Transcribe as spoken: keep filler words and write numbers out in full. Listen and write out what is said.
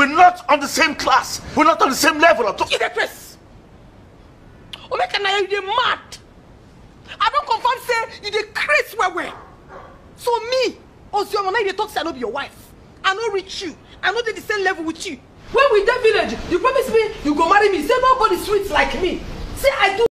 We're not on the same class. We're not on the same level. I'm talking. You the Chris. Oh, make an you mad. I don't confirm say you the Chris where where. So me, Osioma, now you talk say I no be your wife. I no reach you. I no dey the same level with you. When we that village, you promise me you go marry me. Say nobody sweet like me. Say I do.